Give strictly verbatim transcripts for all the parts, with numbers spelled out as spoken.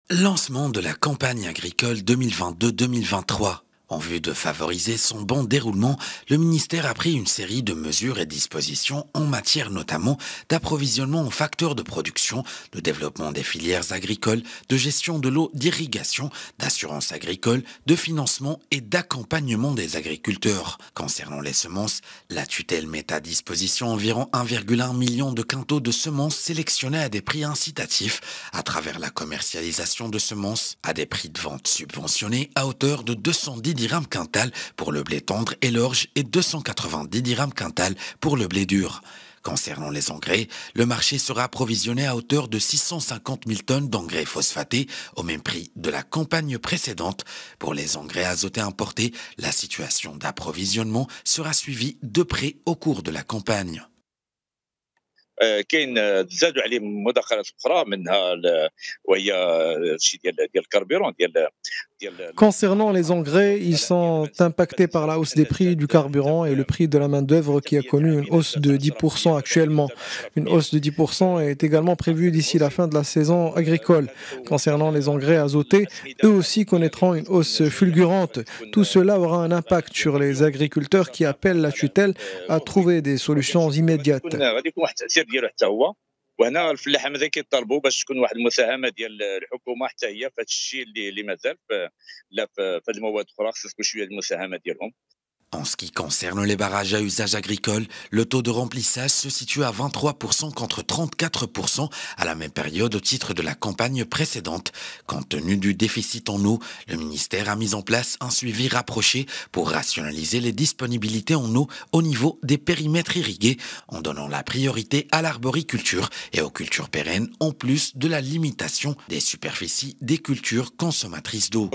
Lancement de la campagne agricole deux mille vingt-deux deux mille vingt-trois. En vue de favoriser son bon déroulement, le ministère a pris une série de mesures et dispositions en matière notamment d'approvisionnement en facteurs de production, de développement des filières agricoles, de gestion de l'eau, d'irrigation, d'assurance agricole, de financement et d'accompagnement des agriculteurs. Concernant les semences, la tutelle met à disposition environ un virgule un million de quintaux de semences sélectionnées à des prix incitatifs à travers la commercialisation de semences à des prix de vente subventionnés à hauteur de deux cent dix dirhams quintal pour le blé tendre et l'orge et deux cent quatre-vingt-dix dirhams quintal pour le blé dur. Concernant les engrais, le marché sera approvisionné à hauteur de six cent cinquante mille tonnes d'engrais phosphatés au même prix de la campagne précédente. Pour les engrais azotés importés, la situation d'approvisionnement sera suivie de près au cours de la campagne. كاين زادوا عليه مداخلات اخرى منها وهي الشيء ديال ديال الكربيرون ديال. Concernant les engrais, ils sont impactés par la hausse des prix du carburant et le prix de la main-d'œuvre qui a connu une hausse de dix pour cent actuellement. Une hausse de dix pour cent est également prévue d'ici la fin de la saison agricole. Concernant les engrais azotés, eux aussi connaîtront une hausse fulgurante. Tout cela aura un impact sur les agriculteurs qui appellent la tutelle à trouver des solutions immédiates. وهنا الفلاحه مازال كيطالبوا باش تكون واحد المساهمه ديال الحكومه حتى هي في هذا الشيء اللي اللي مازال لا في هذه المواد الاخرى خص تكون شويه المساهمه ديالهم. En ce qui concerne les barrages à usage agricole, le taux de remplissage se situe à vingt-trois pour cent contre trente-quatre pour cent à la même période au titre de la campagne précédente. Compte tenu du déficit en eau, le ministère a mis en place un suivi rapproché pour rationaliser les disponibilités en eau au niveau des périmètres irrigués en donnant la priorité à l'arboriculture et aux cultures pérennes en plus de la limitation des superficies des cultures consommatrices d'eau.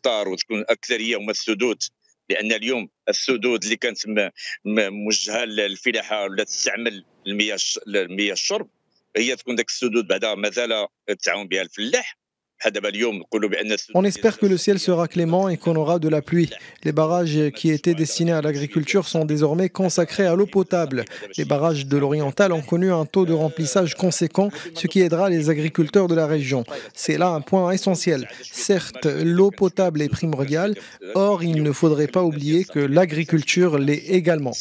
لان اليوم السدود اللي كانت موجهه للفلاحه ولا تستعمل المياه المياه الشرب هي تكون داك السدود بعدا مازال التعاون بها الفلاح. On espère que le ciel sera clément et qu'on aura de la pluie. Les barrages qui étaient destinés à l'agriculture sont désormais consacrés à l'eau potable. Les barrages de l'Oriental ont connu un taux de remplissage conséquent, ce qui aidera les agriculteurs de la région. C'est là un point essentiel. Certes, l'eau potable est primordiale, or il ne faudrait pas oublier que l'agriculture l'est également.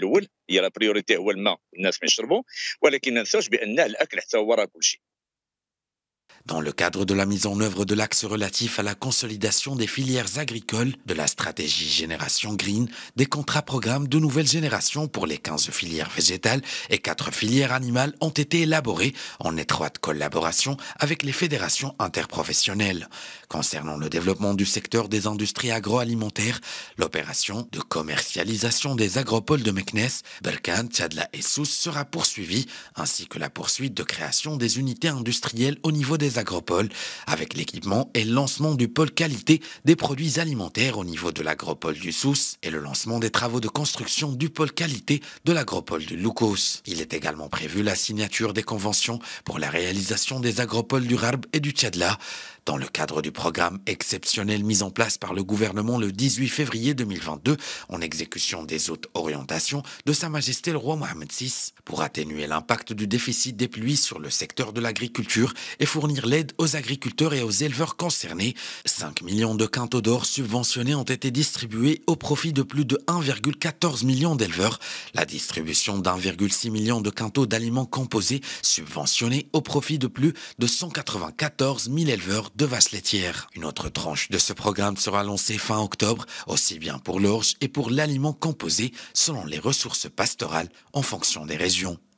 Dans le cadre de la mise en œuvre de l'axe relatif à la consolidation des filières agricoles, de la stratégie Génération Green, des contrats-programmes de nouvelle génération pour les quinze filières végétales et quatre filières animales ont été élaborés en étroite collaboration avec les fédérations interprofessionnelles. Concernant le développement du secteur des industries agroalimentaires, l'opération de commercialisation des agropoles de Meknes, Berkane, Tchadla et Sousse sera poursuivie, ainsi que la poursuite de création des unités industrielles au niveau des agropoles, avec l'équipement et le lancement du pôle qualité des produits alimentaires au niveau de l'agropole du Sousse et le lancement des travaux de construction du pôle qualité de l'agropole du Loukous. Il est également prévu la signature des conventions pour la réalisation des agropoles du Rarb et du Tchadla, dans le cadre du programme exceptionnel mis en place par le gouvernement le dix-huit février deux mille vingt-deux en exécution des hautes orientations de Sa Majesté le roi Mohammed six pour atténuer l'impact du déficit des pluies sur le secteur de l'agriculture et fournir l'aide aux agriculteurs et aux éleveurs concernés. cinq millions de quintaux d'or subventionnés ont été distribués au profit de plus de un virgule quatorze million d'éleveurs. La distribution d'un virgule six million de quintaux d'aliments composés subventionnés au profit de plus de cent quatre-vingt-quatorze mille éleveurs de vaches laitières. Une autre tranche de ce programme sera lancée fin octobre, aussi bien pour l'orge et pour l'aliment composé selon les ressources pastorales en fonction des régions.